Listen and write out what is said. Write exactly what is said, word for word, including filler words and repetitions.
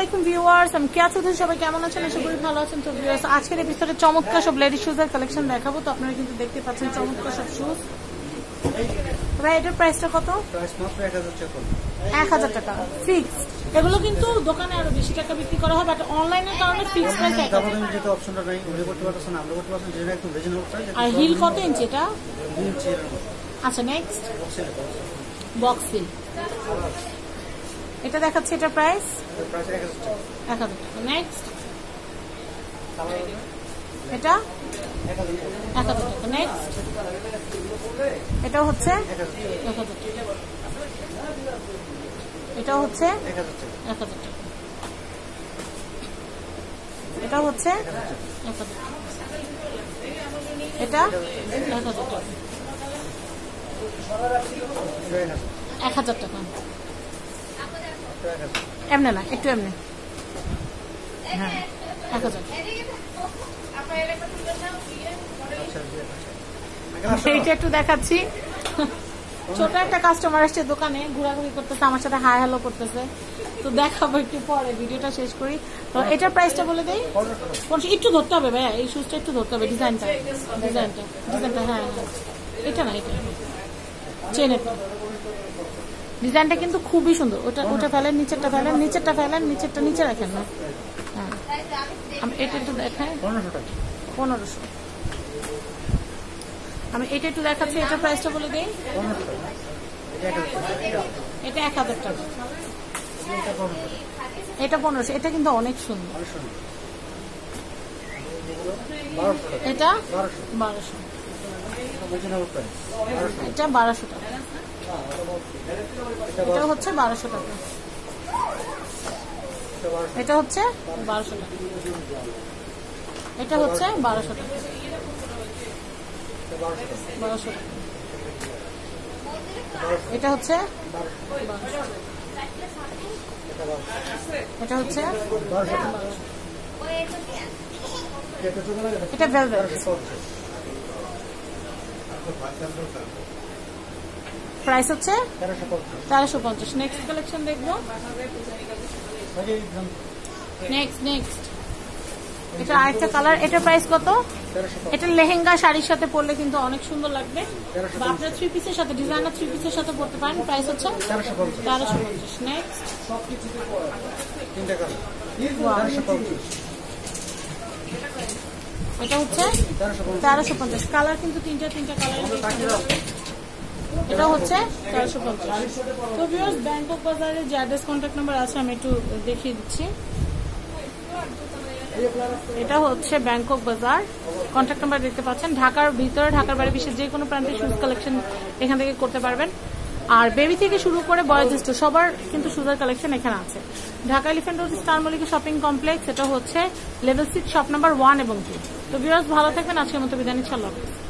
আলাইকুম ভিউয়ার্স, আমি কেয়া চৌধুরী। সবাই কেমন আছেন? আশা করি ভালো আছেন। তো ভিউয়ার্স, আজকের এপিসোডে চমৎকার সব লেডিস শুজের কালেকশন দেখাবো। তো আপনারা কিন্তু দেখতে পাচ্ছেন চমৎকার সব শুজ। ভাই এটার প্রাইসটা কত? এক হাজার টাকা ফিক্স। এগুলো কিন্তু দোকানে আরো বেশি টাকা বিক্রি করা হয়, বাট অনলাইনের কারণে ফিক্স প্রাইস এক হাজার। আর হিল কত ইঞ্চি এটা? আচ্ছা, নেক্সট বক্স হিল এটা দেখাচ্ছে। এটা প্রাইস এক হাজার টাকা। নেক্সট এটা এক হাজার টাকা। নেক্সট এটা হচ্ছে এক হাজার টাকা। এটা হচ্ছে এক হাজার টাকা। এটা হচ্ছে এক হাজার টাকা। এটা এক হাজার টাকা। এক হাজার টাকা। এমনি না, একটু এমনি। হ্যাঁ, এক হাজার। এইটা একটু দেখাচ্ছি। ছোট একটা কাস্টমার আসছে দোকানে, ঘোরাঘুরি করতেছে, আমার সাথে হাই হ্যালো করতেছে। তো দেখাবো একটু পরে, ভিডিওটা শেষ করি। তো এটার প্রাইসটা বলে দেই। একটু ধরতে হবে ভাইয়া, এই শুজটা একটু ধরতে হবে। ডিজাইনটা ডিজাইনটা ডিজাইনটা হ্যাঁ হ্যাঁ, এটা না, এটা চেনেরটা ডিজাইনটা কিন্তু খুবই সুন্দর। ওটা ওটা ফেলেন, নিচেরটা ফেলেন, নিচেরটা ফেলেন, নিচেরটা নিচে রাখেন না। হ্যাঁ, আমি এটা একটু দেখাই। পনেরোশো। আমি এটা একটু দেখাচ্ছি। এটার প্রাইসটা বলে দিই। এটা এক হাজার টাকা। এটা পনেরোশো। এটা কিন্তু অনেক সুন্দর। এটা বারোশো। এটা বারোশো টাকা। এটা হচ্ছে বারোশো টাকা। এটা হচ্ছে বারোশো টাকা। এটা হচ্ছে বারোশো টাকা। বারোশো টাকা। এটা হচ্ছে এটা হচ্ছে এটা ভেলভেট। প্রাইস হচ্ছে তেরোশো পঞ্চাশ। নেক্সট কালেকশন দেখবো। নেক্সট নেক্সট এটা আরেকটা কালার। এটার প্রাইস কত? এটা লেহেঙ্গা শাড়ির সাথে পরলে কিন্তু অনেক সুন্দর লাগবে, বা আপনার থ্রি পিসের সাথে, ডিজাইনার থ্রি পিসের সাথে পরতে পারেন। প্রাইস হচ্ছে তেরোশো পঞ্চাশ। নেক্সট এটা হচ্ছে তেরোশো পঞ্চাশ। কালার কিন্তু তিনটা তিনটা কালার। এটা হচ্ছে তেরোশো পঞ্চাশ। তো ভিউয়ার্স, ব্যাংকক বাজারের যে অ্যাড্রেস, কন্ট্যাক্ট নাম্বার আছে, আমি একটু দেখিয়ে দিচ্ছি। এটা হচ্ছে ব্যাংকক বাজার, কন্ট্যাক্ট নাম্বার দেখতে পাচ্ছেন। ঢাকার ভিতরে, ঢাকার বাইরে বিশ্বের যে কোনো প্রান্তে শুজ কালেকশন এখান থেকে করতে পারবেন। আর বেবি থেকে শুরু করে বয়োজ্যেষ্ঠ সবার কিন্তু শুজের কালেকশন এখানে আছে। Dhaka elephant road star Mallika shopping complex. এটা হচ্ছে level six, shop number one এবং টু। তো ভিউয়ার্স, ভালো থাকবেন। আজকের মতো বিদায় নিচ্ছি। আল্লাহ হাফেজ।